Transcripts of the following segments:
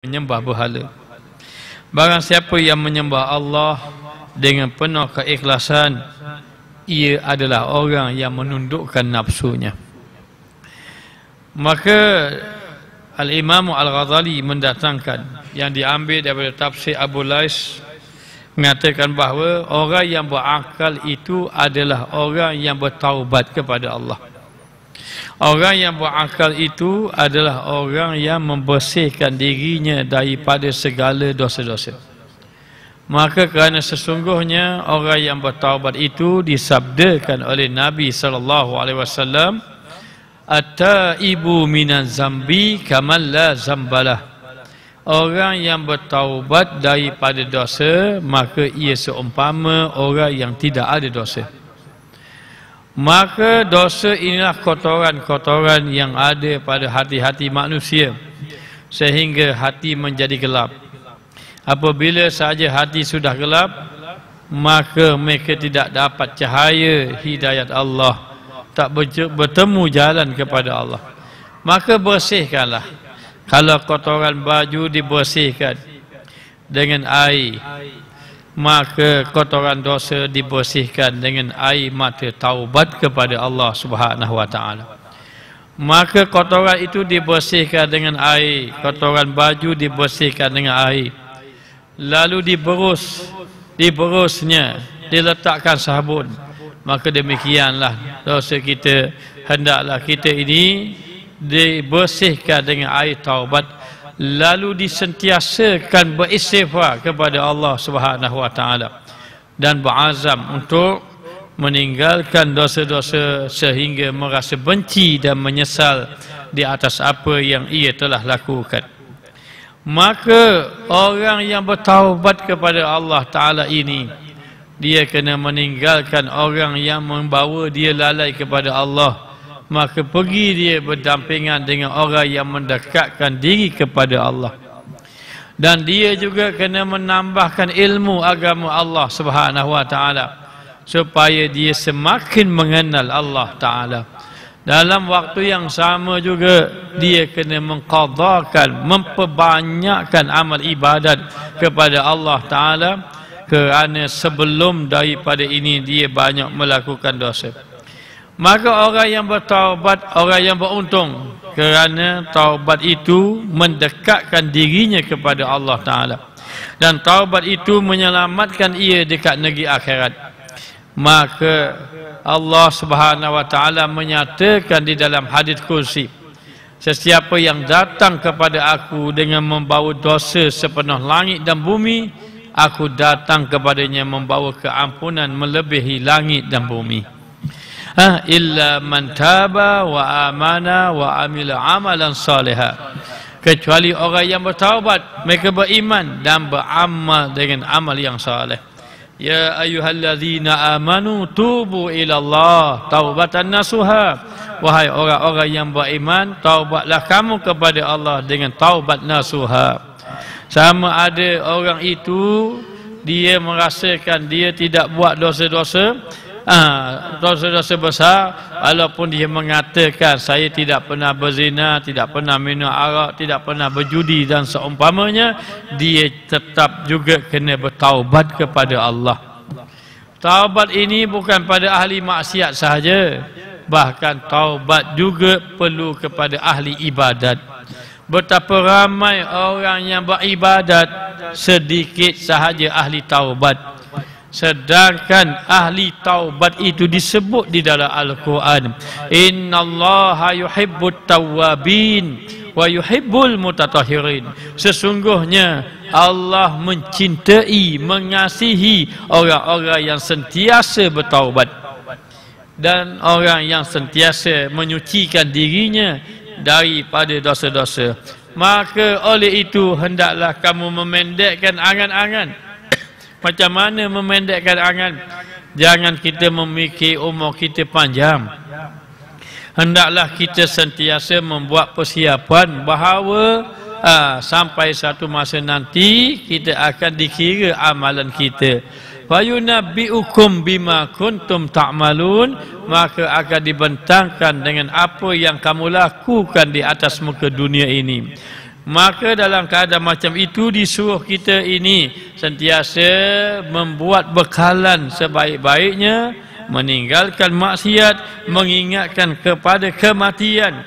menyembah berhala. Barang siapa yang menyembah Allah dengan penuh keikhlasan, ia adalah orang yang menundukkan nafsunya. Maka Al-Imam Al-Ghazali mendatangkan yang diambil daripada tafsir Abu Lais, mengatakan bahawa orang yang berakal itu adalah orang yang bertaubat kepada Allah. Orang yang berakal itu adalah orang yang membersihkan dirinya daripada segala dosa-dosa. Maka kerana sesungguhnya orang yang bertaubat itu disabdakan oleh Nabi SAW, at-taibu minaz zambi kaman la zambalah. Orang yang bertaubat daripada dosa, maka ia seumpama orang yang tidak ada dosa. Maka dosa inilah kotoran-kotoran yang ada pada hati-hati manusia, sehingga hati menjadi gelap. Apabila sahaja hati sudah gelap, maka mereka tidak dapat cahaya hidayat Allah, tak bertemu jalan kepada Allah. Maka bersihkanlah. Kalau kotoran baju dibersihkan dengan air, maka kotoran dosa dibersihkan dengan air mata taubat kepada Allah Subhanahu wa taala. Maka kotoran itu dibersihkan dengan air, kotoran baju dibersihkan dengan air. Lalu diberusnya, diletakkan sabun. Maka demikianlah dosa kita, hendaklah kita ini dibersihkan dengan air taubat, lalu disentiasakan beristighfar kepada Allah Subhanahu wa taala dan berazam untuk meninggalkan dosa-dosa sehingga merasa benci dan menyesal di atas apa yang ia telah lakukan. Maka orang yang bertaubat kepada Allah taala ini, dia kena meninggalkan orang yang membawa dia lalai kepada Allah. Maka pergi dia berdampingan dengan orang yang mendekatkan diri kepada Allah. Dan dia juga kena menambahkan ilmu agama Allah Subhanahu wa taala supaya dia semakin mengenal Allah taala. Dalam waktu yang sama juga dia kena mengqadakan, memperbanyakkan amal ibadat kepada Allah taala, kerana sebelum daripada ini dia banyak melakukan dosa. Maka orang yang bertaubat, orang yang beruntung, kerana taubat itu mendekatkan dirinya kepada Allah taala, dan taubat itu menyelamatkan ia dekat negeri akhirat. Maka Allah Subhanahu wa taala menyatakan di dalam hadis kursi, sesiapa yang datang kepada aku dengan membawa dosa sepenuh langit dan bumi, aku datang kepadanya membawa keampunan melebihi langit dan bumi. Illa man taba wa amana wa amila amalan salihah, kecuali orang yang bertaubat, mereka beriman dan beramal dengan amal yang saleh. Ya ayyuhallazina amanu tubu ilallah taubatan nasuha. Wahai orang-orang yang beriman, taubatlah kamu kepada Allah dengan taubat nasuha. Sama ada orang itu dia merasakan dia tidak buat dosa-dosa, dosa-dosa besar, walaupun dia mengatakan saya tidak pernah berzina, tidak pernah minum arak, tidak pernah berjudi dan seumpamanya, dia tetap juga kena bertaubat kepada Allah. Taubat ini bukan pada ahli maksiat sahaja, bahkan taubat juga perlu kepada ahli ibadat. Betapa ramai orang yang beribadat, sedikit sahaja ahli taubat. Sedangkan ahli taubat itu disebut di dalam Al-Quran, innallaha yuhibbut tawwabin wa yuhibbul mutatahhirin. Sesungguhnya Allah mencintai, mengasihi orang-orang yang sentiasa bertaubat dan orang yang sentiasa menyucikan dirinya daripada dosa-dosa. Maka oleh itu hendaklah kamu memendekkan angan-angan. Macam mana memendekkan angan? Jangan kita memikir umur kita panjang. Hendaklah kita sentiasa membuat persiapan bahawa sampai satu masa nanti kita akan dikira amalan kita. Fayunabbi'ukum bima kuntum ta'malun, maka akan dibentangkan dengan apa yang kamu lakukan di atas muka dunia ini. Maka dalam keadaan macam itu disuruh kita ini sentiasa membuat bekalan sebaik-baiknya, meninggalkan maksiat, mengingatkan kepada kematian.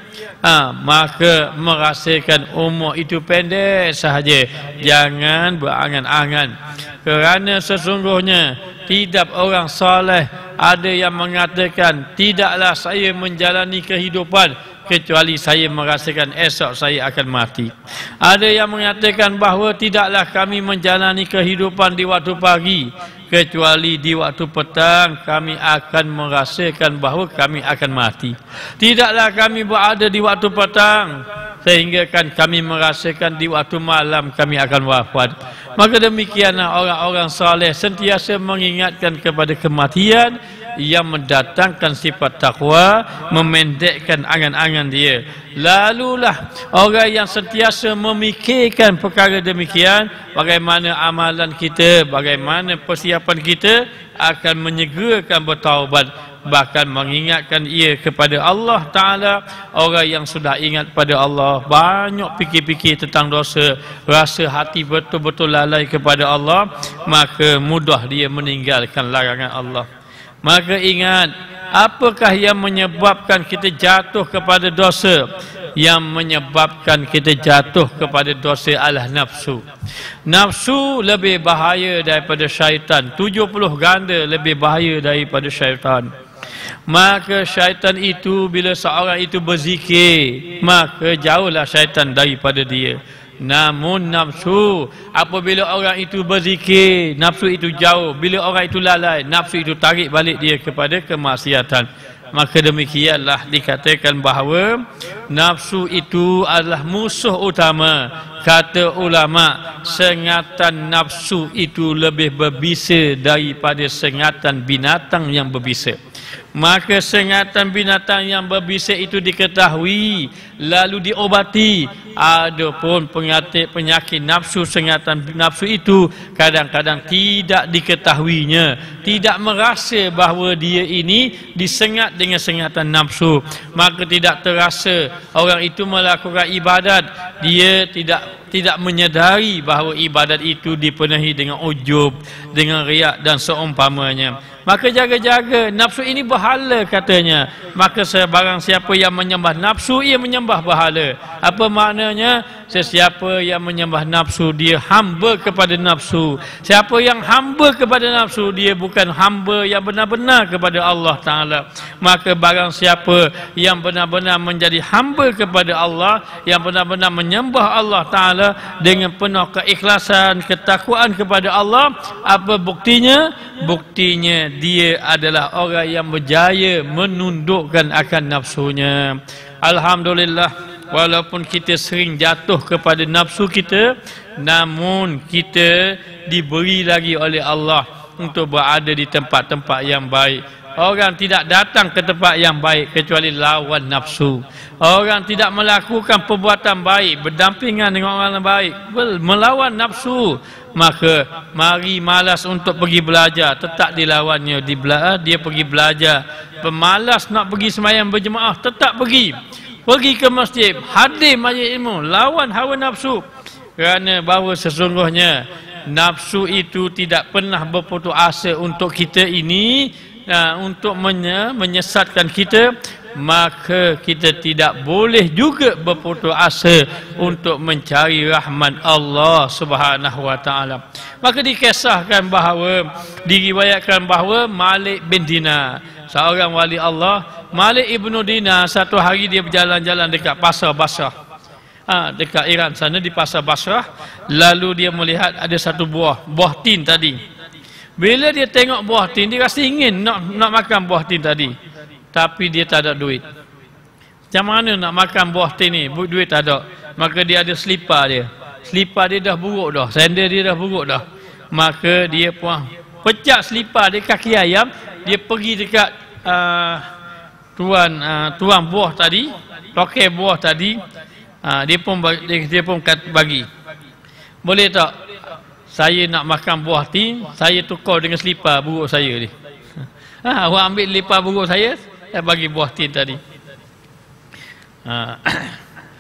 Maka merasakan umur itu pendek sahaja. Jangan berangan-angan. Kerana sesungguhnya tidak orang soleh ada yang mengatakan tidaklah saya menjalani kehidupan kecuali saya merasakan esok saya akan mati. Ada yang mengatakan bahawa tidaklah kami menjalani kehidupan di waktu pagi kecuali di waktu petang kami akan merasakan bahawa kami akan mati. Tidaklah kami berada di waktu petang sehingga kan kami merasakan di waktu malam kami akan wafat. Maka demikianlah orang-orang saleh sentiasa mengingatkan kepada kematian yang mendatangkan sifat takwa, memendekkan angan-angan dia. Lalulah orang yang sentiasa memikirkan perkara demikian, bagaimana amalan kita, bagaimana persiapan kita akan menyegerakan bertaubat, bahkan mengingatkan ia kepada Allah Ta'ala. Orang yang sudah ingat pada Allah, banyak fikir-fikir tentang dosa, rasa hati betul-betul lalai kepada Allah, maka mudah dia meninggalkan larangan Allah. Maka ingat, apakah yang menyebabkan kita jatuh kepada dosa? Yang menyebabkan kita jatuh kepada dosa adalah nafsu. Nafsu lebih bahaya daripada syaitan, 70 ganda lebih bahaya daripada syaitan. Maka syaitan itu bila seorang itu berzikir, maka jauhlah syaitan daripada dia. Namun nafsu, apabila orang itu berzikir, nafsu itu jauh. Bila orang itu lalai, nafsu itu tarik balik dia kepada kemaksiatan. Maka demikianlah dikatakan bahawa nafsu itu adalah musuh utama. Kata ulama, sengatan nafsu itu lebih berbisa daripada sengatan binatang yang berbisa. Maka sengatan binatang yang berbisa itu diketahui lalu diobati. Adapun penyakit nafsu, sengatan nafsu itu kadang-kadang tidak diketahuinya, tidak merasa bahawa dia ini disengat dengan sengatan nafsu. Maka tidak terasa orang itu melakukan ibadat, dia tidak menyedari bahawa ibadat itu dipenuhi dengan ujub, dengan riak dan seumpamanya. Maka jaga-jaga, nafsu ini berhala katanya. Maka barang siapa yang menyembah nafsu, ia menyembah berhala. Apa maknanya? Sesiapa yang menyembah nafsu, dia hamba kepada nafsu. Siapa yang hamba kepada nafsu, dia bukan hamba yang benar-benar kepada Allah Ta'ala. Maka barang siapa yang benar-benar menjadi hamba kepada Allah, yang benar-benar menyembah Allah Ta'ala dengan penuh keikhlasan, ketakwaan kepada Allah, apa buktinya? Buktinya dia adalah orang yang berjaya menundukkan akan nafsunya. Alhamdulillah, walaupun kita sering jatuh kepada nafsu kita, namun kita diberi lagi oleh Allah untuk berada di tempat-tempat yang baik. Orang tidak datang ke tempat yang baik kecuali lawan nafsu. Orang tidak melakukan perbuatan baik berdampingan dengan orang yang baik, melawan nafsu. Maka mari malas untuk pergi belajar, tetap dilawannya. Dia pergi belajar. Pemalas nak pergi sembahyang berjemaah, tetap pergi. Pergi ke masjid, hadir majlis ilmu, lawan hawa nafsu. Kerana bahawa sesungguhnya nafsu itu tidak pernah berputus asa untuk kita ini, untuk menyesatkan kita. Maka kita tidak boleh juga berputus asa untuk mencari rahmat Allah Subhanahu wa Ta'ala. Maka dikisahkan bahawa, diriwayatkan bahawa Malik bin Dinar, seorang wali Allah, Malik ibnu Dinar, satu hari dia berjalan-jalan dekat pasar Basrah, dekat Iran sana, di pasar Basrah. Lalu dia melihat ada satu buah tin tadi. Bila dia tengok buah tin, dia rasa ingin nak makan buah tin tadi, tapi dia tak ada duit. Macam mana nak makan buah tin ni? Duit tak ada. Maka dia ada selipar dia. Selipar dia dah buruk dah, sandal dia dah buruk dah. Maka dia pun pecah selipar dia, kaki ayam. Dia pergi dekat tuan buah tadi, tokai buah tadi. Dia pun bagi, boleh tak saya nak makan buah tin, saya tukar dengan selipar buruk saya ni. Orang ambil selipar buruk saya bagi buah tin tadi.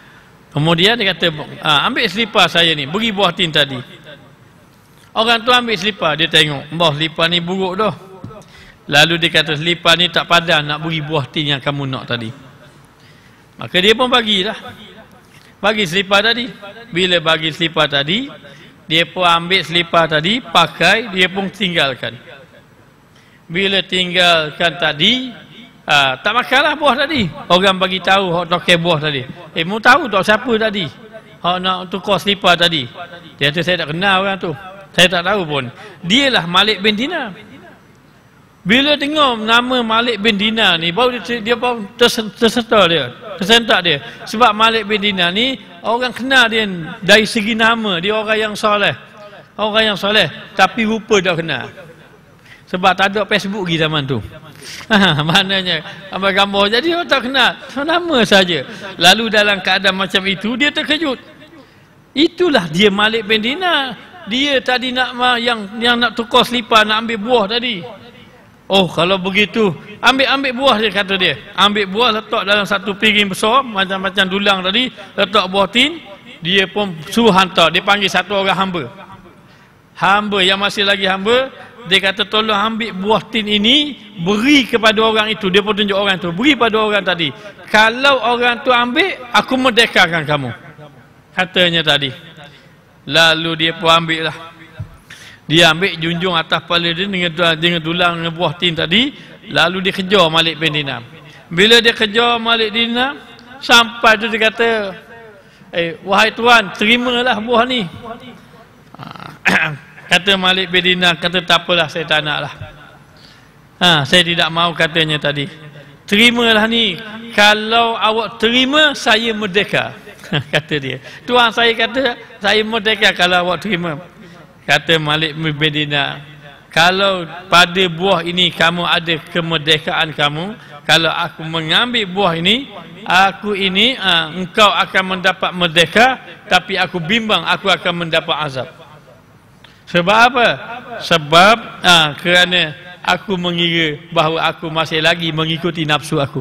Kemudian dia kata, ambil selipar saya ni, beri buah tin tadi. Orang tu ambil selipar, dia tengok, selipar ni buruk dah. Lalu dia kata, selipar ni tak padan nak beri buah tin yang kamu nak tadi. Maka dia pun bagilah. Bagi selipar tadi. Bila bagi selipar tadi, dia pun ambil selipar tadi, pakai, dia pun tinggalkan. Bila tinggalkan tadi, tak makanlah buah tadi. Orang bagi tahu hok tokai buah tadi. Mu tahu tak siapa tadi? Hok nak tukar selipar tadi. Dia kata saya tak kenal orang tu. Saya tak tahu pun. Dialah Malik bin Dinar. Bila dengar nama Malik bin Dinar ni, baru dia baru tersentak dia. Sebab Malik bin Dinar ni orang kenal dia dari segi nama, dia orang yang soleh. Orang yang soleh, tapi rupa tak kenal. Sebab tak ada Facebook lagi zaman tu. Maknanya gambar-gambar jadi orang tak kenal, nama saja. Lalu dalam keadaan macam itu dia terkejut. Itulah dia Malik bin Dinar. Dia tadi nak yang nak tukar selipar, nak ambil buah tadi. Oh, kalau begitu ambil buah dia, kata dia. Ambil buah, letak dalam satu piring besar macam-macam dulang tadi, letak buah tin. Dia pun suruh hantar. Dia panggil satu orang hamba yang masih lagi hamba. Dia kata tolong ambil buah tin ini, beri kepada orang itu. Dia pun tunjuk orang tu, beri pada orang tadi. Kalau orang tu ambil, aku merdekakan kamu, katanya tadi. Lalu dia pun ambil lah. Dia ambil, junjung atas kepala dia dengan dulang dengan buah tin tadi. Lalu dia kejar Malik bin Dinar. Bila dia kejar Malik bin Dinar, sampai tu dia kata, wahai tuan, terimalah buah ni. Kata Malik bin Dinar, kata tak apalah, saya tak nak lah. Saya tidak mahu, katanya tadi. Terimalah ni. Kalau awak terima, saya merdeka. Kata dia. Tuan saya kata, saya merdeka kalau awak terima. Kata Malik bin Dinar, kalau pada buah ini kamu ada kemerdekaan kamu, kalau aku mengambil buah ini, engkau akan mendapat merdeka, tapi aku bimbang aku akan mendapat azab. Sebab apa? Sebab kerana aku mengira bahawa aku masih lagi mengikuti nafsu aku.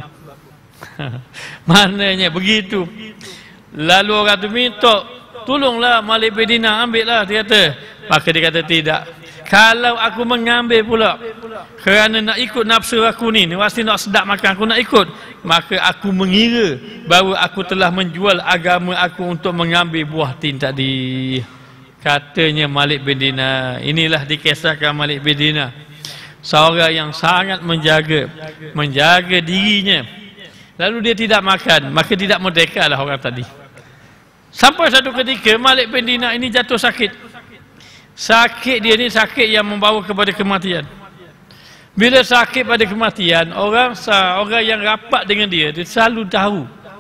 Maknanya begitu. Lalu orang tu minta, tolonglah Malik bin Dinar, ambillah, dia kata. Maka dia kata tidak. Kalau aku mengambil pula kerana nak ikut nafsu aku ni, pasti nak sedap makan, aku nak ikut, maka aku mengira bahawa aku telah menjual agama aku untuk mengambil buah tin tadi. Katanya Malik bin Dinar. Inilah dikisahkan Malik bin Dinar, seorang yang sangat menjaga dirinya. Lalu dia tidak makan, maka tidak merdeka lah orang tadi. Sampai satu ketika Malik bin Dinar ini jatuh sakit. Sakit dia ni sakit yang membawa kepada kematian. Bila sakit pada kematian, orang yang rapat dengan dia selalu tahu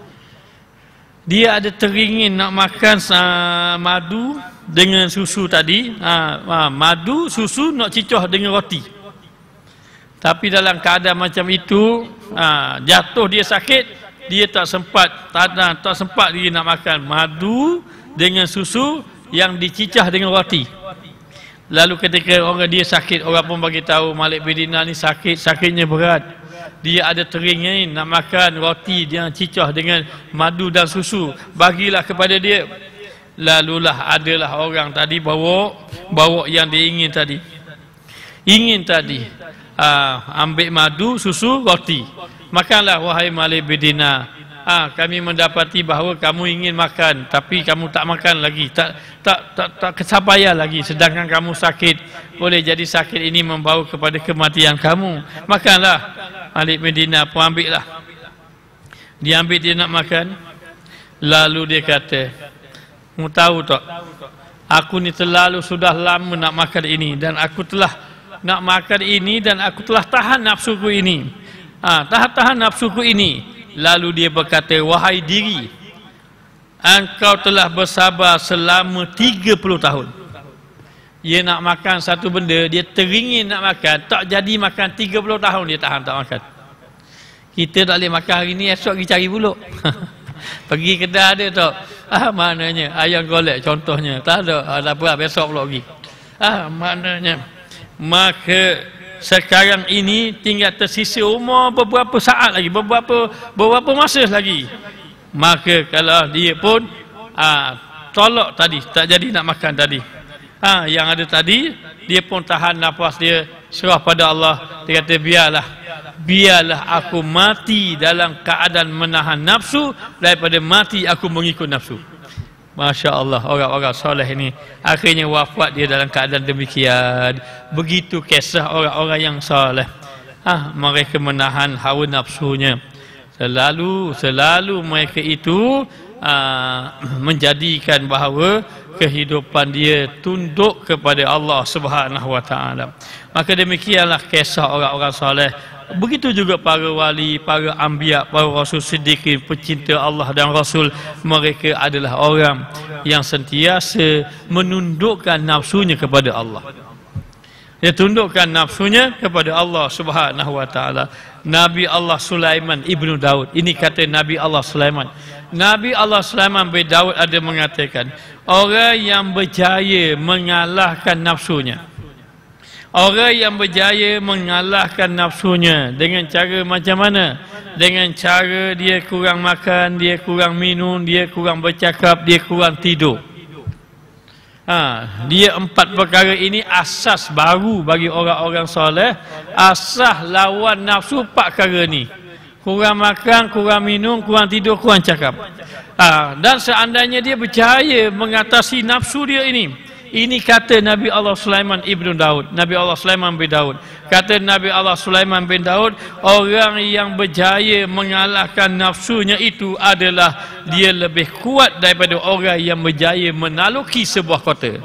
dia ada teringin nak makan madu dengan susu tadi. Madu, susu nak cicoh dengan roti. Tapi dalam keadaan macam itu, jatuh dia sakit, dia tak sempat dia nak makan madu dengan susu yang dicicah dengan roti. Lalu ketika dia sakit, orang pun bagi tahu Malik bin Dinar ni sakitnya berat. Dia ada teringin nak makan roti yang cicah dengan madu dan susu. Bagilah kepada dia. Lalulah adalah orang tadi bawa yang dia ingin tadi. Ambil madu, susu, roti. Makanlah wahai Malik bin Dinar. Kami mendapati bahawa kamu ingin makan, tapi kamu tak makan lagi, tak kesabaran lagi, sedangkan kamu sakit. Boleh jadi sakit ini membawa kepada kematian kamu. Makanlah. Malik bin Dinar pun ambil lah. Dia ambil, dia nak makan. Lalu dia kata, mu tahu tak, aku ni sudah lama nak makan ini, dan aku telah nak makan ini, dan aku telah tahan nafsuku ini. Tahan nafsuku ini. Lalu dia berkata, wahai diri, engkau telah bersabar selama 30 tahun. Dia nak makan satu benda, dia teringin nak makan, tak jadi makan 30 tahun dia tahan tak makan. Kita tak boleh makan hari ni, esok pergi cari puluk. Pergi kedai ada tak? Maknanya ayam golek contohnya, tak ada apa, besok pulak pergi. Maknanya, maka sekarang ini tinggal tersisa umur beberapa saat lagi, beberapa masa lagi. maka kalau dia pun tolak tadi, tak jadi nak makan tadi, yang ada tadi, dia pun tahan nafas dia, serah pada Allah. Dia kata biarlah aku mati dalam keadaan menahan nafsu daripada mati aku mengikut nafsu. Masya Allah, orang-orang soleh ini akhirnya wafat dia dalam keadaan demikian. Begitu kisah orang-orang yang soleh. Mereka menahan hawa nafsunya. Selalu mereka itu menjadikan bahawa kehidupan dia tunduk kepada Allah Subhanahu wa taala. Maka demikianlah kisah orang-orang soleh. Begitu juga para wali, para anbiya, para rasul siddiqin, pecinta Allah dan Rasul. Mereka adalah orang yang sentiasa menundukkan nafsunya kepada Allah. Dia tundukkan nafsunya kepada Allah Subhanahu wa taala. Nabi Allah Sulaiman ibnu Daud. Ini kata Nabi Allah Sulaiman. Nabi Allah Sulaiman bin Daud ada mengatakan, orang yang berjaya mengalahkan nafsunya, orang yang berjaya mengalahkan nafsunya dengan cara macam mana? Dengan cara dia kurang makan, dia kurang minum, dia kurang bercakap, dia kurang tidur. Dia 4 perkara ini asas baru bagi orang-orang soleh. Asas lawan nafsu 4 perkara ni. Kurang makan, kurang minum, kurang tidur, kurang cakap. Dan seandainya dia berjaya mengatasi nafsu dia ini kata Nabi Allah Sulaiman ibnu Daud. Nabi Allah Sulaiman bin Daud. Kata Nabi Allah Sulaiman bin Daud, orang yang berjaya mengalahkan nafsunya itu adalah dia lebih kuat daripada orang yang berjaya menaluki sebuah kota.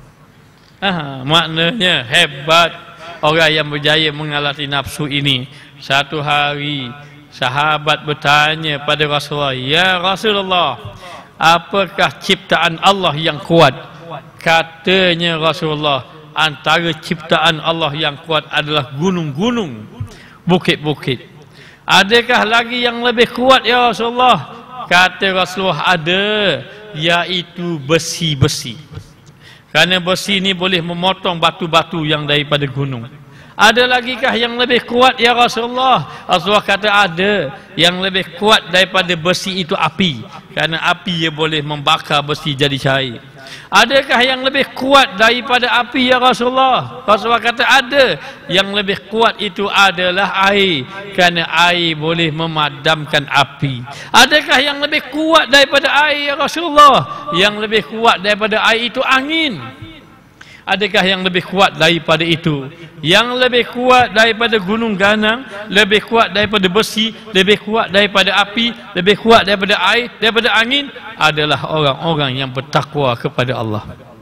Maknanya hebat orang yang berjaya mengalahkan nafsu ini. Satu hari sahabat bertanya pada Rasulullah, "Ya Rasulullah, apakah ciptaan Allah yang kuat?" Katanya Rasulullah, antara ciptaan Allah yang kuat adalah gunung-gunung, bukit-bukit. Adakah lagi yang lebih kuat ya Rasulullah? Kata Rasulullah, ada, iaitu besi-besi. Kerana besi ini boleh memotong batu-batu yang daripada gunung. Ada lagi kah yang lebih kuat ya Rasulullah? Rasulullah kata ada. Yang lebih kuat daripada besi itu api. Kerana api ia boleh membakar besi jadi cair. Adakah yang lebih kuat daripada api ya Rasulullah? Rasulullah kata ada. Yang lebih kuat itu adalah air. Kerana air boleh memadamkan api. Adakah yang lebih kuat daripada air ya Rasulullah? Yang lebih kuat daripada air itu angin. Adakah yang lebih kuat daripada itu? Yang lebih kuat daripada gunung ganang, lebih kuat daripada besi, lebih kuat daripada api, lebih kuat daripada air, daripada angin, adalah orang-orang yang bertakwa kepada Allah.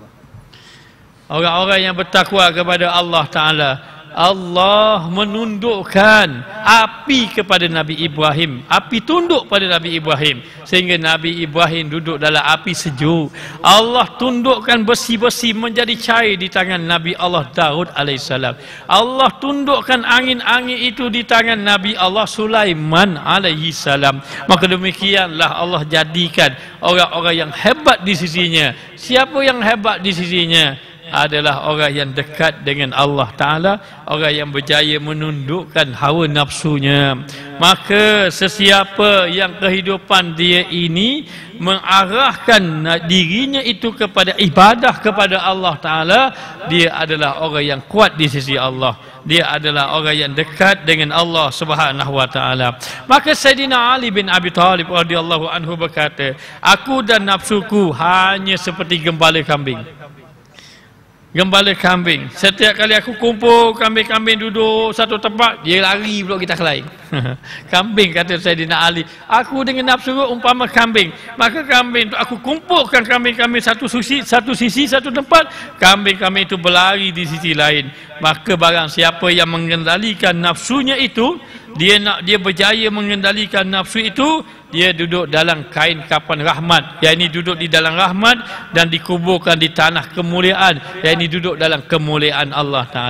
Orang-orang yang bertakwa kepada Allah Ta'ala. Allah menundukkan api kepada Nabi Ibrahim. Api tunduk pada Nabi Ibrahim. Sehingga Nabi Ibrahim duduk dalam api sejuk. Allah tundukkan besi-besi menjadi cair di tangan Nabi Allah Daud AS. Allah tundukkan angin-angin itu di tangan Nabi Allah Sulaiman AS. Maka demikianlah Allah jadikan orang-orang yang hebat di sisinya. Siapa yang hebat di sisinya? Adalah orang yang dekat dengan Allah Ta'ala, orang yang berjaya menundukkan hawa nafsunya. Maka sesiapa yang kehidupan dia ini mengarahkan dirinya itu kepada ibadah kepada Allah Ta'ala, dia adalah orang yang kuat di sisi Allah. Dia adalah orang yang dekat dengan Allah Subhanahu wa Ta'ala. Maka Sayyidina Ali bin Abi Thalib radhiyallahu anhu berkata, aku dan nafsuku hanya seperti gembala kambing. Gembala kambing. Setiap kali aku kumpul kambing-kambing duduk satu tempat, dia lari pula kita lain. Kambing, kata Sayyidina Ali. Aku dengan nafsu umpama kambing. Maka kambing tu aku kumpulkan kambing-kambing satu sisi, satu tempat. Kambing-kambing itu berlari di sisi lain. Maka barang siapa yang mengendalikan nafsunya itu, dia berjaya mengendalikan nafsu itu, dia duduk dalam kain kapan rahmat, yakni duduk di dalam rahmat dan dikuburkan di tanah kemuliaan, yakni duduk dalam kemuliaan Allah Ta'ala.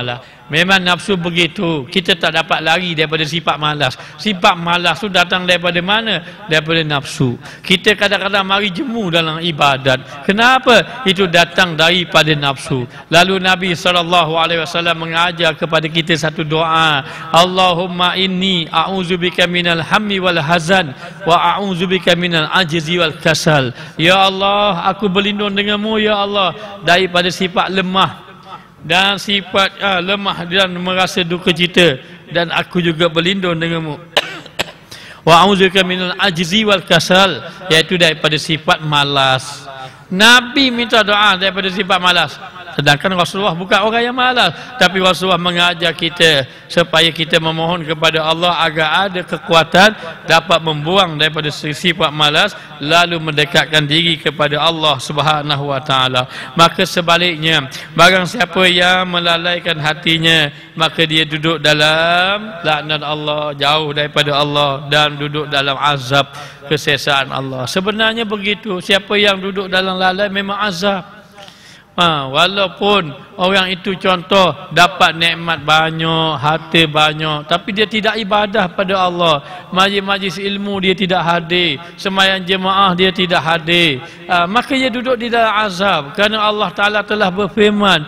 Memang nafsu begitu. Kita tak dapat lari daripada sifat malas. Sifat malas tu datang daripada mana? Daripada nafsu. Kita kadang-kadang mari jemu dalam ibadat. Kenapa? Itu datang daripada nafsu. Lalu Nabi SAW mengajar kepada kita satu doa. Allahumma inni a'udzubika minal hammi wal hazan wa a'udzubika minal ajzi wal kasal. Ya Allah, aku berlindung denganmu ya Allah daripada sifat lemah dan sifat lemah dan merasa duka cita, dan aku juga berlindung denganmu wa a'udzubika minal ajzi wal kasal, iaitu daripada sifat malas. Nabi minta doa daripada sifat malas, sedangkan Rasulullah bukan orang yang malas, tapi Rasulullah mengajar kita supaya kita memohon kepada Allah agar ada kekuatan dapat membuang daripada sifat malas, lalu mendekatkan diri kepada Allah Subhanahu wa taala. Maka sebaliknya, barang siapa yang melalaikan hatinya, maka dia duduk dalam laknat Allah, jauh daripada Allah, dan duduk dalam azab kesesaan Allah. Sebenarnya begitu, siapa yang duduk dalam lalai memang azab. Walaupun orang itu contoh dapat nikmat banyak, harta banyak, tapi dia tidak ibadah pada Allah, majlis-majlis ilmu dia tidak hadir, sembahyang jemaah dia tidak hadir, maka dia duduk di dalam azab. Kerana Allah Ta'ala telah berfirman,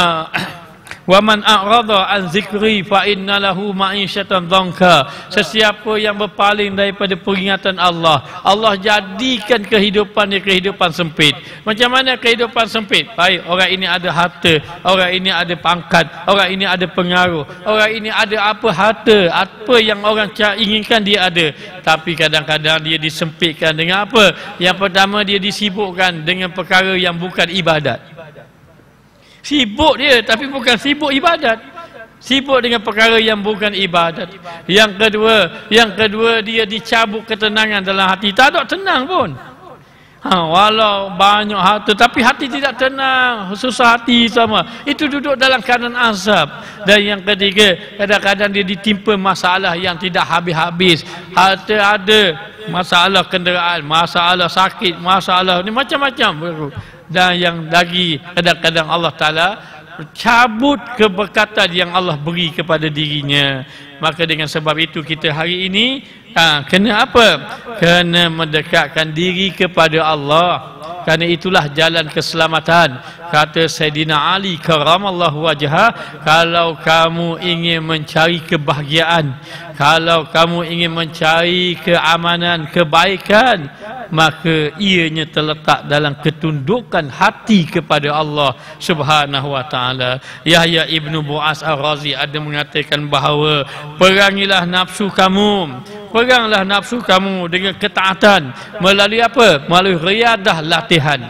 wa man a'rada an zikri fa inna lahu ma'isyatan dhanka. Sesiapa yang berpaling daripada peringatan Allah, Allah jadikan kehidupan dia kehidupan sempit. Macam mana kehidupan sempit? Baik, orang ini ada harta, orang ini ada pangkat, orang ini ada pengaruh, orang ini ada apa harta, apa yang orang inginkan dia ada. Tapi kadang-kadang dia disempitkan dengan apa? Yang pertama, dia disibukkan dengan perkara yang bukan ibadat. Sibuk dia, tapi bukan sibuk ibadat. Sibuk dengan perkara yang bukan ibadat. Yang kedua dia dicabut ketenangan dalam hati. Tak ada tenang pun. Walau banyak harta, tapi hati tidak tenang, susah hati sama. Itu duduk dalam keadaan azab. Dan yang ketiga, kadang-kadang dia ditimpa masalah yang tidak habis-habis. Harta ada, masalah kenderaan, masalah sakit, masalah ni macam-macam. Dan yang lagi, kadang-kadang Allah Ta'ala cabut keberkatan yang Allah beri kepada dirinya. Maka dengan sebab itu kita hari ini kena apa? Kena mendekatkan diri kepada Allah. Kerana itulah jalan keselamatan. Kata Sayyidina Ali karamallahu wajhah, kalau kamu ingin mencari kebahagiaan, kalau kamu ingin mencari keamanan, kebaikan, maka ianya terletak dalam ketundukan hati kepada Allah Subhanahu wa taala. Yahya ibnu Bu'as Ar-Razi ada mengatakan bahawa perangilah nafsu kamu, peranglah nafsu kamu dengan ketaatan melalui apa? Melalui riadah latihan.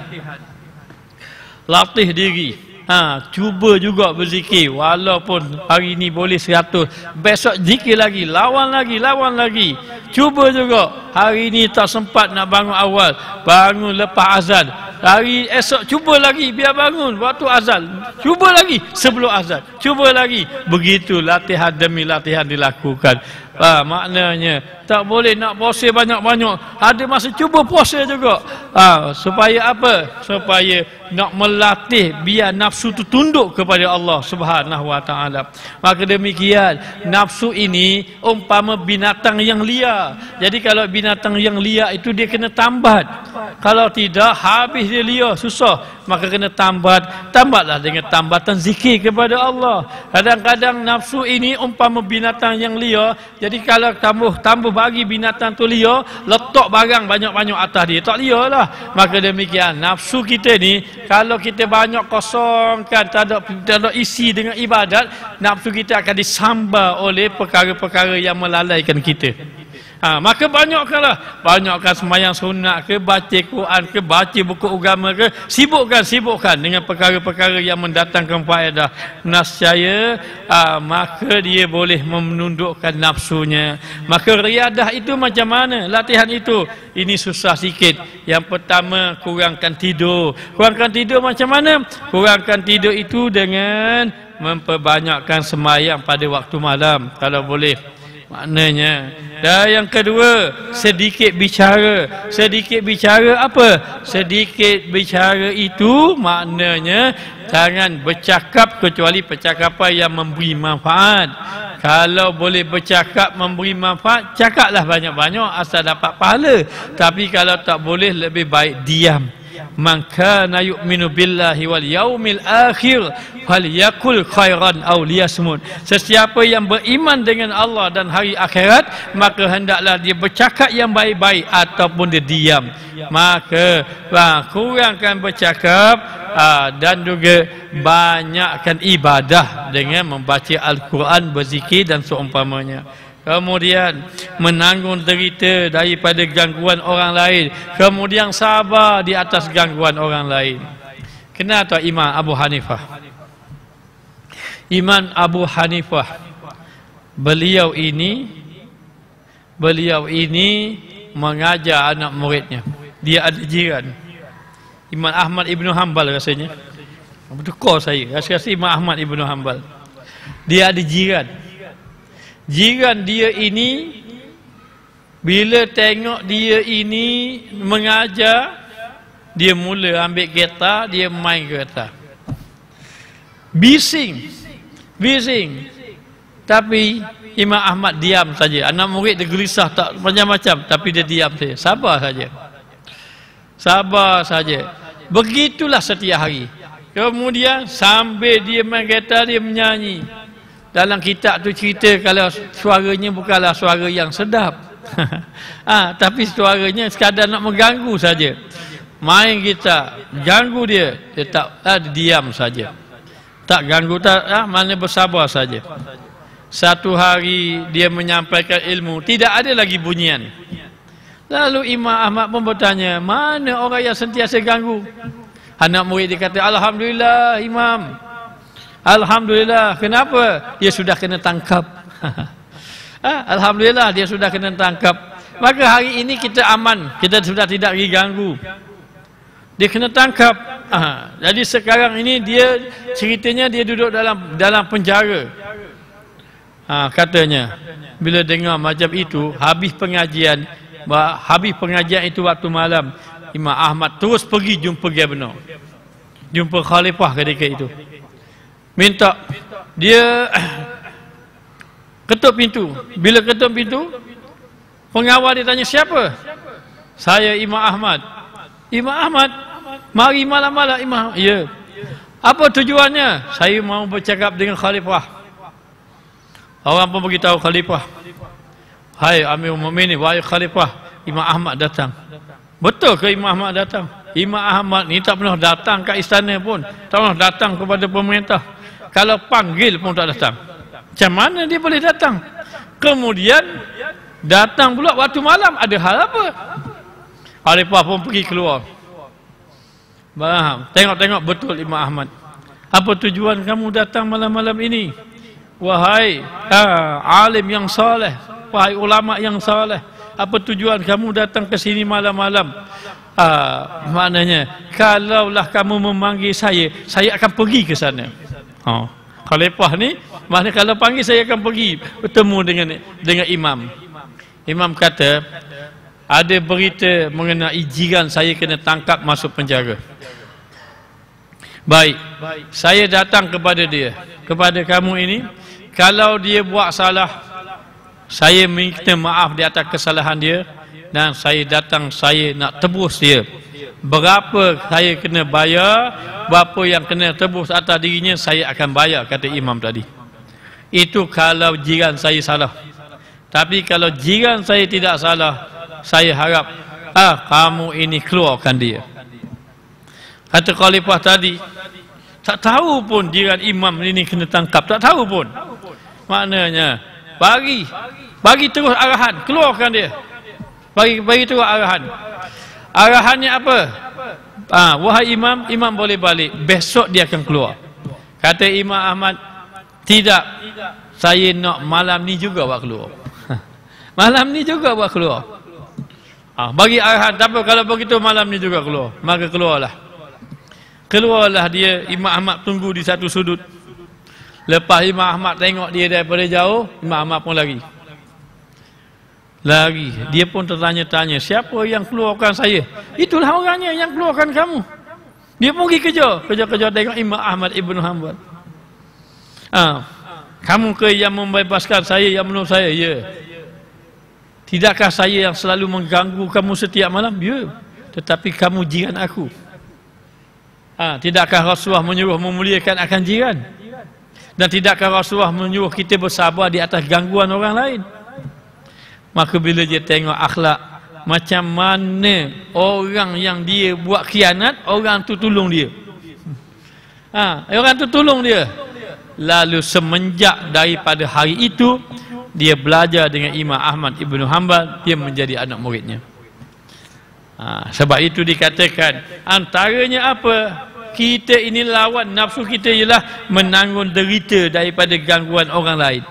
Latih diri. Cuba juga berzikir. Walaupun hari ini boleh 100, besok zikir lagi, lawan lagi. Cuba juga. Hari ini tak sempat nak bangun awal, bangun lepas azan. Hari esok cuba lagi, biar bangun waktu azan. Cuba lagi sebelum azan. Cuba lagi. Begitu latihan demi latihan dilakukan. Maknanya tak boleh nak puasa banyak-banyak, ada masa cuba puasa juga. Supaya apa? Supaya nak melatih biar nafsu itu tunduk kepada Allah Subhanahu wa taala. Maka demikian, nafsu ini umpama binatang yang liar. Jadi kalau binatang yang liar itu dia kena tambat. Kalau tidak, habis dia liar, susah. Maka kena tambatlah dengan tambatan zikir kepada Allah. Kadang-kadang nafsu ini umpama binatang yang liar. Jadi kalau tambah bagi binatang tu liar, letak barang banyak-banyak atas dia, tak liar lah. Maka demikian, nafsu kita ni kalau kita banyak kosongkan, tak ada isi dengan ibadat, nafsu kita akan disambar oleh perkara-perkara yang melalaikan kita. Maka banyakkan sembahyang sunat ke, baca Quran ke, baca buku agama ke, sibukkan dengan perkara-perkara yang mendatangkan faedah. Nascaya maka dia boleh menundukkan nafsunya. Maka riadah itu macam mana? Latihan itu ini susah sikit. Yang pertama, kurangkan tidur. Kurangkan tidur macam mana? Kurangkan tidur itu dengan memperbanyakkan sembahyang pada waktu malam kalau boleh. Maknanya. Dan yang kedua, sedikit bicara. Sedikit bicara apa? Sedikit bicara itu maknanya jangan bercakap kecuali percakapan yang memberi manfaat. Kalau boleh bercakap memberi manfaat, cakaplah banyak-banyak asal dapat pahala. Tapi kalau tak boleh, lebih baik diam. Man kana yu'minu billahi wal yaumil akhir falyakul khairan aw liyasmut. Sesiapa yang beriman dengan Allah dan hari akhirat, maka hendaklah dia bercakap yang baik-baik ataupun dia diam. Maka kurangkan bercakap dan juga banyakkan ibadah dengan membaca Al-Quran, berzikir dan seumpamanya. Kemudian menanggung derita daripada gangguan orang lain. Kemudian sabar di atas gangguan orang lain. Kenal tak Imam Abu Hanifah? Imam Abu Hanifah, beliau ini mengajar anak muridnya. Dia ada jiran Imam Ahmad Ibn Hanbal rasanya. Betul saya. Rasa Imam Ahmad Ibn Hanbal. Dia ada jiran. Jiran dia ini, bila tengok dia ini mengajar, dia mula ambil kereta, dia main kereta. Bising. Tapi Imam Ahmad diam saja. Anak murid dia gelisah tak macam-macam, tapi dia diam saja. Sabar saja. Begitulah setiap hari. Kemudian sambil dia main kereta, dia menyanyi. Dalam kitab tu cerita kalau suaranya bukanlah suara yang sedap. Tapi suaranya sekadar nak mengganggu saja. Main kita, ganggu dia tak diam saja. Tak ganggu, mana bersabar saja. Satu hari dia menyampaikan ilmu, tidak ada lagi bunyian. Lalu Imam Ahmad pun bertanya, mana orang yang sentiasa ganggu? Anak murid dia kata, alhamdulillah Imam. Alhamdulillah. Kenapa? Dia sudah kena tangkap. Alhamdulillah dia sudah kena tangkap. Maka hari ini kita aman. Kita sudah tidak lagi ganggu. Dia kena tangkap. Jadi sekarang ini dia ceritanya dia duduk dalam penjara. Katanya bila dengar macam itu, habis pengajian itu waktu malam, Imam Ahmad terus pergi jumpa Gubernur. Jumpa khalifah ketika itu. Minta dia ketuk pintu. Bila ketuk pintu, pengawal dia tanya, siapa? Saya Imam Ahmad. Imam Ahmad, mari malam-malam Imam. Ya. Apa tujuannya? Saya mau bercakap dengan khalifah. Orang pun beritahu khalifah. Hai Amirul Mukminin, wahai khalifah, Imam Ahmad datang. Betul ke Imam Ahmad datang? Imam Ahmad ni tak pernah datang ke istana pun. Tak pernah datang kepada pemerintah. Kalau panggil pun tak datang. Macam mana dia boleh datang? Kemudian datang pula waktu malam, ada hal apa? Khalifah pun pergi keluar. Tengok betul Imam Ahmad. Apa tujuan kamu datang malam-malam ini? Wahai alim yang soleh, wahai ulama yang soleh, apa tujuan kamu datang ke sini malam-malam? Maknanya, kalaulah kamu memanggil saya akan pergi ke sana. Khalifah ni, maknanya kalau panggil saya akan pergi bertemu dengan imam. Imam kata, ada berita mengenai jiran saya kena tangkap masuk penjara. Baik, saya datang kepada dia, kepada kamu ini. Kalau dia buat salah, saya minta maaf di atas kesalahan dia, dan saya datang, saya nak tebus dia. Berapa saya kena bayar, berapa yang kena tebus atas dirinya, saya akan bayar, kata imam tadi. Itu kalau jiran saya salah. Tapi kalau jiran saya tidak salah, saya harap kamu ini keluarkan dia. Kata khalifah tadi, tak tahu pun jiran imam ini kena tangkap, tak tahu pun. Maknanya bagi terus arahan, keluarkan dia. Bagi terus arahan. Arahannya apa? Wahai imam, imam boleh balik, besok dia akan keluar. Kata Imam Ahmad, tidak, saya nak malam ni juga buat keluar. Malam ni juga buat keluar. Bagi arahan, tak apa, kalau begitu malam ni juga keluar. Maka keluarlah dia. Imam Ahmad tunggu di satu sudut. Lepas Imam Ahmad tengok dia daripada jauh, Imam Ahmad pun lari. Lari. Dia pun tertanya-tanya, siapa yang keluarkan saya? Itulah orangnya yang keluarkan kamu. Dia pergi kerja tengok Imam Ahmad Ibn Hanbal. Kamu ke yang membebaskan saya, yang menolong saya? Ya. Tidakkah saya yang selalu mengganggu kamu setiap malam? Ya. Tetapi kamu jiran aku. Tidakkah Rasulullah menyuruh memuliakan akan jiran? Dan tidakkah Rasulullah menyuruh kita bersabar di atas gangguan orang lain? Maka bila dia tengok akhlak, macam mana orang yang dia buat khianat, orang tu tolong dia. Orang tu tolong dia. Lalu semenjak daripada hari itu, dia belajar dengan Imam Ahmad Ibn Hanbal, dia menjadi anak muridnya. Sebab itu dikatakan, antaranya apa? Kita ini lawan nafsu kita ialah menanggung derita daripada gangguan orang lain.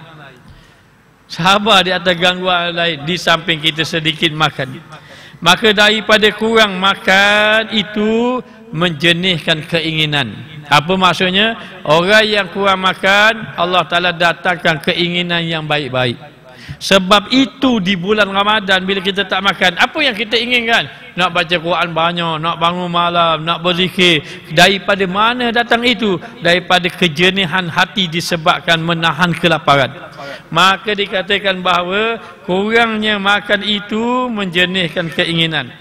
Sabar di atas gangguan lain, di samping kita sedikit makan. Maka daripada kurang makan itu menjenihkan keinginan. Apa maksudnya? Orang yang kurang makan, Allah Ta'ala datangkan keinginan yang baik-baik. Sebab itu di bulan Ramadan bila kita tak makan, apa yang kita inginkan? Nak baca Quran banyak, nak bangun malam, nak berzikir. Daripada mana datang itu? Daripada kejenihan hati disebabkan menahan kelaparan. Maka dikatakan bahawa kurangnya makan itu menjenihkan keinginan.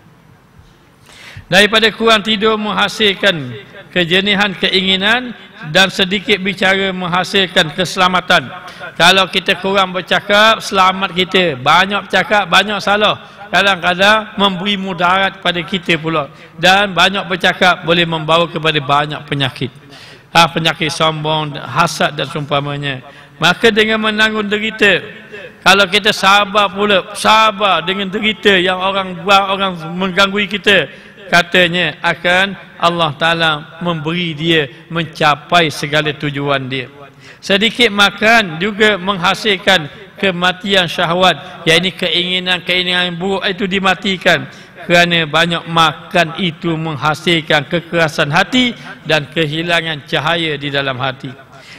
Daripada kurang tidur menghasilkan kejenihan keinginan, dan sedikit bicara menghasilkan keselamatan. Kalau kita kurang bercakap, selamat kita. Banyak bercakap, banyak salah. Kadang-kadang memberi mudarat kepada kita pula. Dan banyak bercakap boleh membawa kepada banyak penyakit. Penyakit sombong, hasad dan seumpamanya. Maka dengan menanggung derita, kalau kita sabar pula, sabar dengan derita yang orang mengganggu kita, katanya akan Allah Ta'ala memberi dia mencapai segala tujuan dia. Sedikit makan juga menghasilkan kematian syahwat, iaitu keinginan-keinginan yang buruk itu dimatikan. Kerana banyak makan itu menghasilkan kekerasan hati dan kehilangan cahaya di dalam hati.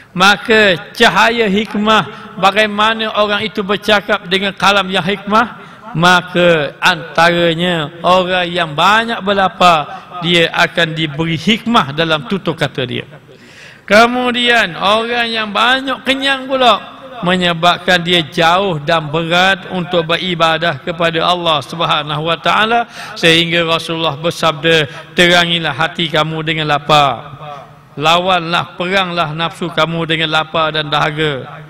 Maka cahaya hikmah, bagaimana orang itu bercakap dengan kalam yang hikmah? Maka antaranya orang yang banyak berlapar, dia akan diberi hikmah dalam tutur kata dia. Kemudian orang yang banyak kenyang pula, menyebabkan dia jauh dan berat untuk beribadah kepada Allah Subhanahu wa Ta'ala, sehingga Rasulullah bersabda, terangilah hati kamu dengan lapar, lawanlah, peranglah nafsu kamu dengan lapar dan dahaga.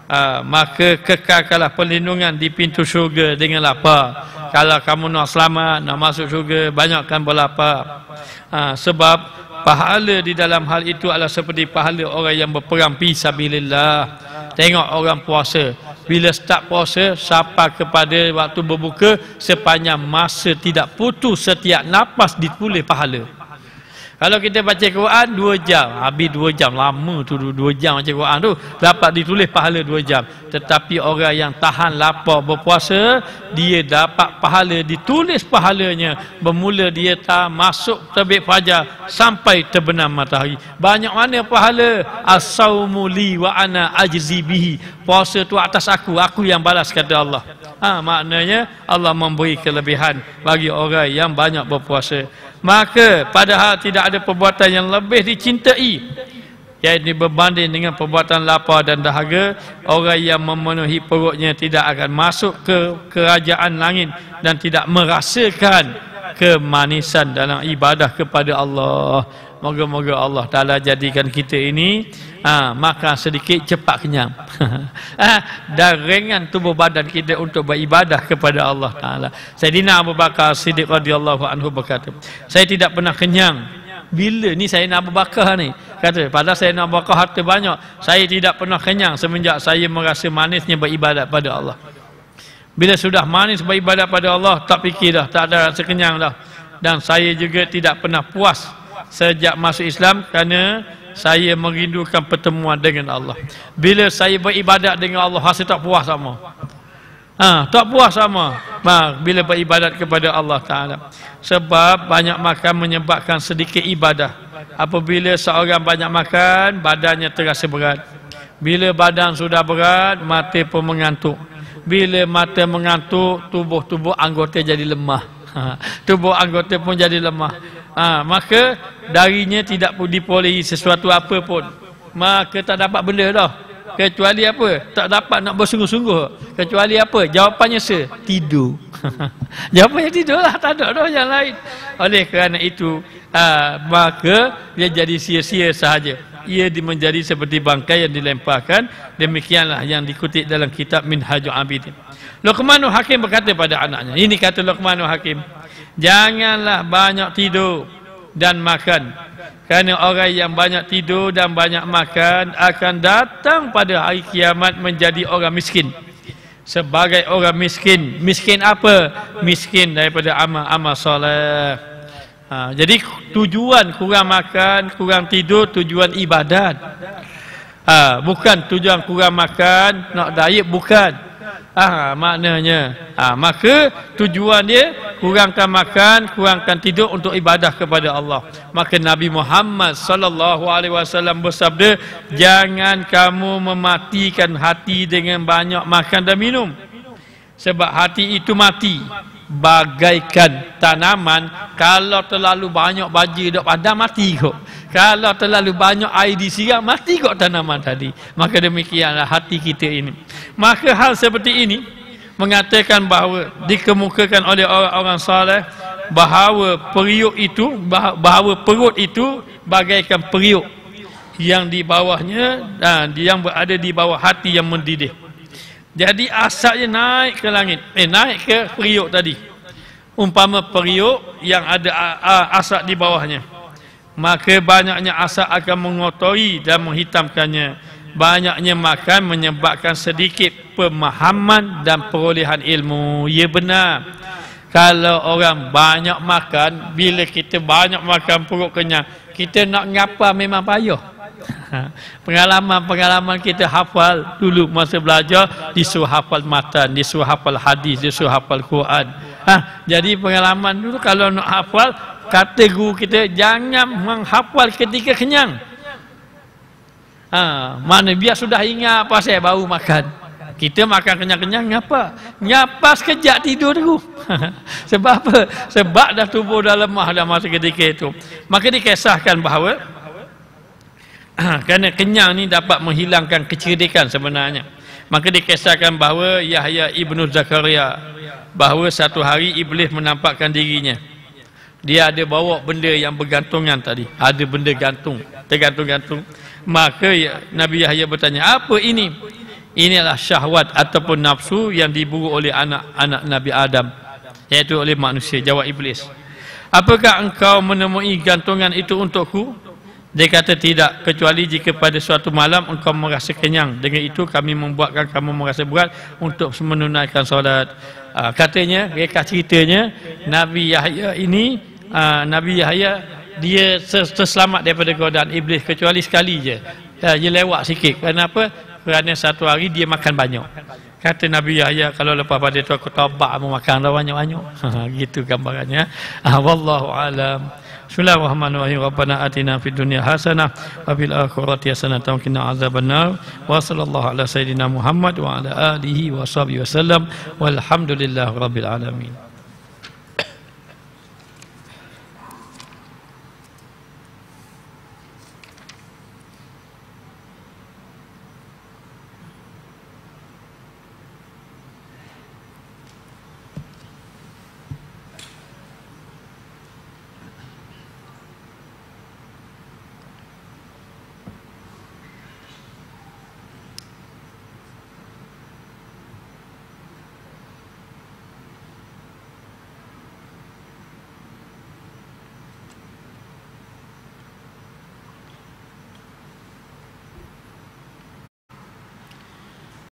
Maka kekalkanlah perlindungan di pintu syurga dengan lapar. Kalau kamu nak selamat, nak masuk syurga, banyakkan berlapar. Sebab pahala di dalam hal itu adalah seperti pahala orang yang berperang fi sabilillah. Tengok orang puasa, bila start puasa sampai kepada waktu berbuka, sepanjang masa tidak putus, setiap nafas ditulis pahala. Kalau kita baca Quran 2 jam, habis 2 jam, lama tu 2 jam baca Quran tu, dapat ditulis pahala 2 jam. Tetapi orang yang tahan lapar berpuasa, dia dapat pahala, ditulis pahalanya bermula dia masuk terbit fajar sampai terbenam matahari. Banyak mana pahala? As-saumu li wa ana ajzi bihi. Puasa tu atas aku yang balas, kata Allah. Maknanya Allah memberi kelebihan bagi orang yang banyak berpuasa. Maka padahal tidak ada perbuatan yang lebih dicintai, iaitu berbanding dengan perbuatan lapar dan dahaga. Orang yang memenuhi perutnya tidak akan masuk ke kerajaan langit dan tidak merasakan kemanisan dalam ibadah kepada Allah. Moga-moga Allah Ta'ala jadikan kita ini makan sedikit cepat kenyang dan ringan tubuh badan kita untuk beribadah kepada Allah Ta'ala. Sayyidina Abu Bakar Siddiq radhiyallahu anhu berkata, saya tidak pernah kenyang. Bila ni Sayyidina Abu Bakar ni kata, padahal Sayyidina Abu Bakar harta banyak, saya tidak pernah kenyang semenjak saya merasa manisnya beribadat pada Allah. Bila sudah manis beribadat pada Allah, tak fikir dah, tak ada rasa kenyang dah. Dan saya juga tidak pernah puas sejak masuk Islam, kerana saya merindukan pertemuan dengan Allah. Bila saya beribadat dengan Allah, rasa tak puas sama. Tak puas sama bila beribadat kepada Allah Ta'ala. Sebab banyak makan menyebabkan sedikit ibadah. Apabila seorang banyak makan, badannya terasa berat. Bila badan sudah berat, mata pun mengantuk. Bila mata mengantuk, tubuh anggota jadi lemah. Tubuh anggota pun jadi lemah. Maka darinya tidak diperolehi sesuatu apa pun. Maka tak dapat benda dah. Kecuali apa? Tak dapat nak bersungguh-sungguh. Kecuali apa? Jawapannya tidur. Jawapannya tidur lah. Tak ada dah yang lain. Oleh kerana itu, maka dia jadi sia-sia sahaja. Ia menjadi seperti bangkai yang dilemparkan. Demikianlah yang dikutip dalam kitab Minhajul Abidin. Luqmanul Hakim berkata pada anaknya. Ini kata Luqmanul Hakim. Janganlah banyak tidur dan makan. Kerana orang yang banyak tidur dan banyak makan akan datang pada hari kiamat menjadi orang miskin. Sebagai orang miskin. Miskin apa? Miskin daripada amal-amal soleh. Jadi tujuan kurang makan, kurang tidur, tujuan ibadat. Bukan tujuan kurang makan, nak diet, bukan. Maknanya maka tujuan dia kurangkan makan, kurangkan tidur untuk ibadah kepada Allah. Maka Nabi Muhammad sallallahu alaihi wasallam bersabda, jangan kamu mematikan hati dengan banyak makan dan minum. Sebab hati itu mati bagaikan tanaman. Kalau terlalu banyak baja dok padam, mati kok. Kalau terlalu banyak air disiram, mati kok tanaman tadi. Maka demikianlah hati kita ini. Maka hal seperti ini mengatakan bahawa dikemukakan oleh orang-orang saleh bahawa perut itu bagaikan periuk yang di bawahnya yang berada di bawah hati yang mendidih. Jadi asapnya naik ke langit, naik ke periuk tadi. Umpama periuk yang ada asap di bawahnya, maka banyaknya asap akan mengotori dan menghitamkannya. Banyaknya makan menyebabkan sedikit pemahaman dan perolehan ilmu. Ya benar. Kalau orang banyak makan, bila kita banyak makan perut kenyang, kita nak ngapa memang payah. Pengalaman kita hafal dulu masa belajar, disuruh hafal matan, disuruh hafal hadis, disuruh hafal Quran. Jadi pengalaman dulu kalau nak hafal, kata guru kita jangan menghafal ketika kenyang. Mana biar sudah ingat pasal baru makan. Kita makan kenyang-kenyang ngapa? Ngapa sekejap tidur dulu. Sebab apa? Sebab dah tubuh dah lemah dah masa ketika itu. Maka dikisahkan bahawa kerana kenyang ni dapat menghilangkan kecerdikan sebenarnya. Maka dikisahkan bahawa Yahya ibnu Zakaria, bahawa satu hari iblis menampakkan dirinya. Dia ada bawa benda yang bergantungan tadi. Ada benda gantung, tergantung-gantung. Maka Nabi Yahya bertanya, apa ini? Inilah syahwat ataupun nafsu yang diburu oleh anak-anak Nabi Adam, iaitu oleh manusia. Jawab iblis, apakah engkau menemui gantungan itu untukku? Dia kata tidak, kecuali jika pada suatu malam engkau merasa kenyang. Dengan itu kami membuatkan kamu merasa berat untuk menunaikan solat. Katanya, reka ceritanya, Nabi Yahya ini, Nabi Yahya dia terselamat daripada godaan iblis kecuali sekali je. Dia lewat sikit. Kenapa? Kerana satu hari dia makan banyak. Kata Nabi Yahya, kalau lepas pada itu aku taubat mau makan dah banyak-banyak. Gitu gambarannya. Wallahu alam. Bismillahirrahmanirrahim. Rabbana atina fid dunya hasanah wa fil akhirati hasanah wa qina azabannar. Wa sallallahu ala sayidina Muhammad wa ala alihi wa sahbihi wasallam. Walhamdulillahirabbil alamin.